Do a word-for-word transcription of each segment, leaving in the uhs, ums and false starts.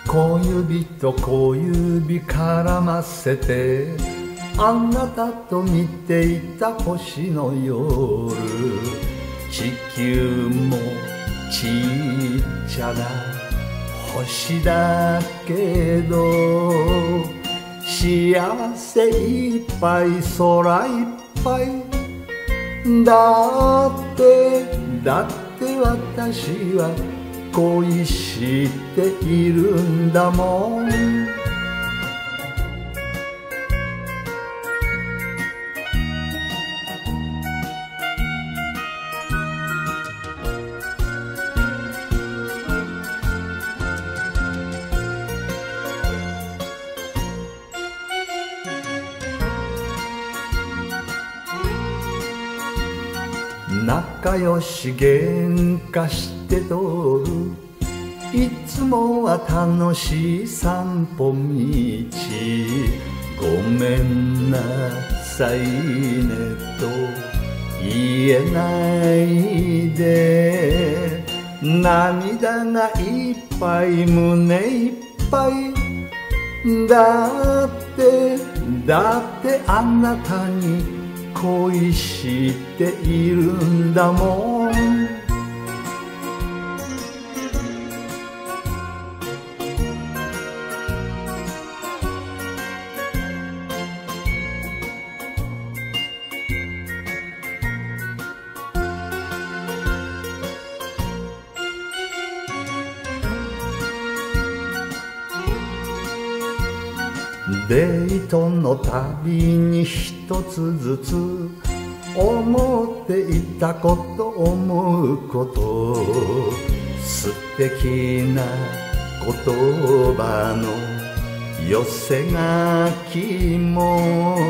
小指と小指絡ませてあなたと見ていた星の夜、地球もちっちゃな星だけど幸せいっぱい空いっぱいだってだって私は恋しているんだもん。仲良し喧嘩して通るいつもは楽しい散歩道、ごめんなさいねと言えないで、涙がいっぱい胸いっぱいだってだってあなたに恋しているんだもん。デートのたびに一つずつ思っていたこと思うこと素敵な言葉の寄せ書きも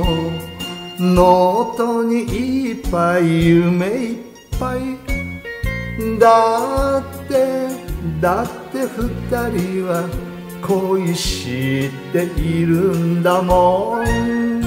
ノートにいっぱい夢いっぱいだってだって二人は恋しているんだもん。